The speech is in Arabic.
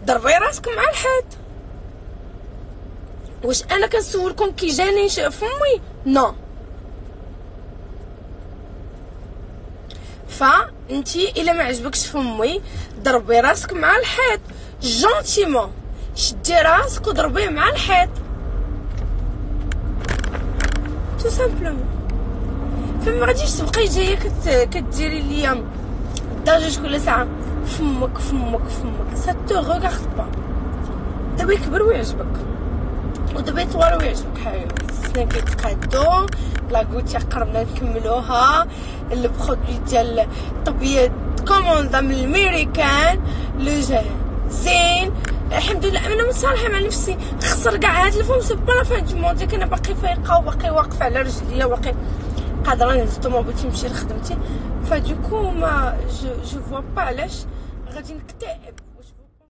ضربي راسك مع الحيط. واش انا كنسولكم كي جاني فمي؟ نو. فانتي الا ما عجبكش فمي ضربي راسك مع الحيط جونتيمون، شدي راسك وضربيه مع الحيط تو سامبلومون. فما غاديش تبقاي جايه كديري ليا ضجيج كل ساعه فمك فمك فمك، سا تو ريغارد با. دابا يكبر ويعجبك ودابا يطول ويعجبك حبيبي. السنان كيتقادو، لاكوتيا قربنا نكملوها، البرودوي ديال الطبيب كوموندا من الميريكان، لو زين الحمد لله. انا متصالحه مع نفسي، خسر كاع هاد الفم سي با لا فان دو موند، انا باقي فايقه وباقي واقفه على رجليا وباقي قادره نهز الطوموبيل نمشي لخدمتي. فدوكو ما جو فوا با علاش غادي نكتئب.